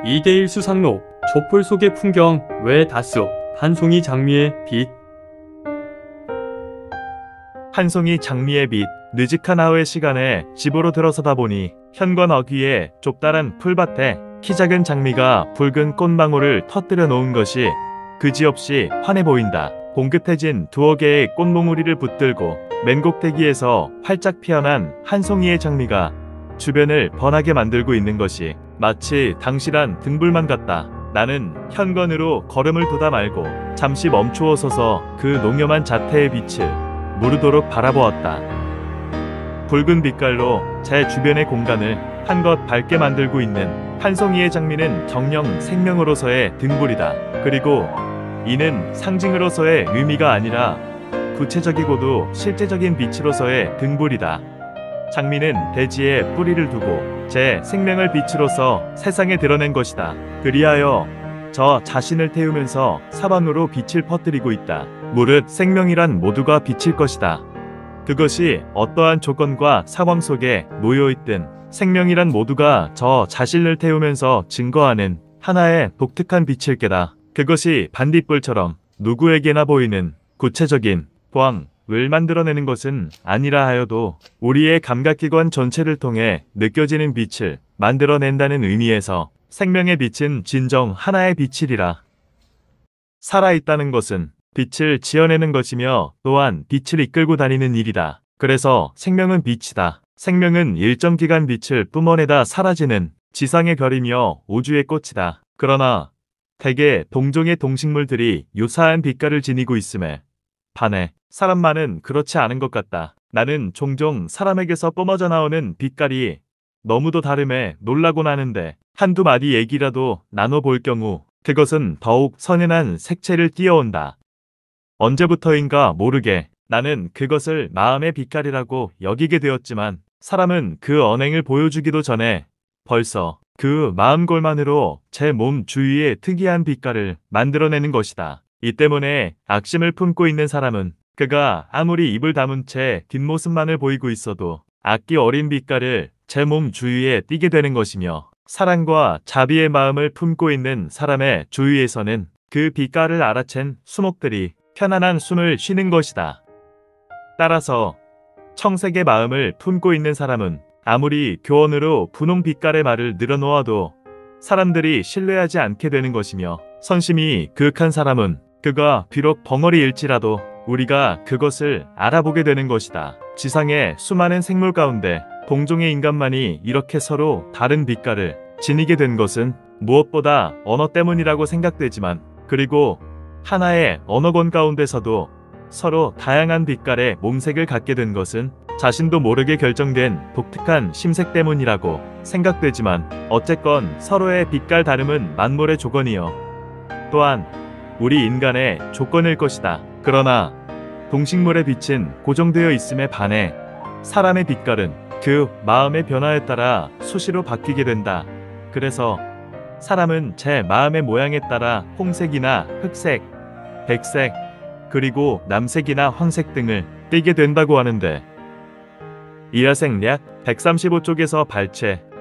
2대1 수상록, 촛불 속의 풍경, 왜 다수, 한 송이 장미의 빛. 한 송이 장미의 빛, 느직한 하우의 시간에 집으로 들어서다 보니 현관 어귀에 좁다란 풀밭에 키 작은 장미가 붉은 꽃망울을 터뜨려 놓은 것이 그지없이 환해 보인다. 봉긋해진 두어 개의 꽃몽우리를 붙들고 맨 꼭대기에서 활짝 피어난 한 송이의 장미가 주변을 번하게 만들고 있는 것이 마치 당실한 등불만 같다. 나는 현관으로 걸음을 돋아 말고 잠시 멈추어 서서 그 농염한 자태의 빛을 무르도록 바라보았다. 붉은 빛깔로 제 주변의 공간을 한껏 밝게 만들고 있는 한 송이의 장미는 정령 생명으로서의 등불이다. 그리고 이는 상징으로서의 의미가 아니라 구체적이고도 실제적인 빛으로서의 등불이다. 장미는 대지에 뿌리를 두고 제 생명을 빛으로서 세상에 드러낸 것이다. 그리하여 저 자신을 태우면서 사방으로 빛을 퍼뜨리고 있다. 무릇 생명이란 모두가 빛일 것이다. 그것이 어떠한 조건과 상황 속에 놓여있든 생명이란 모두가 저 자신을 태우면서 증거하는 하나의 독특한 빛일 게다. 그것이 반딧불처럼 누구에게나 보이는 구체적인 광을 만들어내는 것은 아니라 하여도 우리의 감각기관 전체를 통해 느껴지는 빛을 만들어낸다는 의미에서 생명의 빛은 진정 하나의 빛이리라. 살아있다는 것은 빛을 지어내는 것이며 또한 빛을 이끌고 다니는 일이다. 그래서 생명은 빛이다. 생명은 일정 기간 빛을 뿜어내다 사라지는 지상의 별이며 우주의 꽃이다. 그러나 대개 동종의 동식물들이 유사한 빛깔을 지니고 있음에 반해 사람만은 그렇지 않은 것 같다. 나는 종종 사람에게서 뿜어져 나오는 빛깔이 너무도 다름에 놀라곤 하는데 한두 마디 얘기라도 나눠볼 경우 그것은 더욱 선연한 색채를 띄어온다. 언제부터인가 모르게 나는 그것을 마음의 빛깔이라고 여기게 되었지만 사람은 그 언행을 보여주기도 전에 벌써 그 마음골만으로 제 몸 주위에 특이한 빛깔을 만들어내는 것이다. 이 때문에 악심을 품고 있는 사람은 그가 아무리 입을 다문 채 뒷모습만을 보이고 있어도 악기 어린 빛깔을 제 몸 주위에 띠게 되는 것이며 사랑과 자비의 마음을 품고 있는 사람의 주위에서는 그 빛깔을 알아챈 수목들이 편안한 숨을 쉬는 것이다. 따라서 청색의 마음을 품고 있는 사람은 아무리 교원으로 분홍 빛깔의 말을 늘어놓아도 사람들이 신뢰하지 않게 되는 것이며 선심이 그윽한 사람은 그가 비록 벙어리일지라도 우리가 그것을 알아보게 되는 것이다. 지상의 수많은 생물 가운데 동종의 인간만이 이렇게 서로 다른 빛깔을 지니게 된 것은 무엇보다 언어 때문이라고 생각되지만 그리고 하나의 언어권 가운데서도 서로 다양한 빛깔의 몸색을 갖게 된 것은 자신도 모르게 결정된 독특한 심색 때문이라고 생각되지만 어쨌건 서로의 빛깔 다름은 만물의 조건이요 또한 우리 인간의 조건일 것이다. 그러나 동식물의 빛은 고정되어 있음에 반해 사람의 빛깔은 그 마음의 변화에 따라 수시로 바뀌게 된다. 그래서 사람은 제 마음의 모양에 따라 홍색이나 흑색, 백색, 그리고 남색이나 황색 등을 띠게 된다고 하는데 이하생 약 135쪽에서 발췌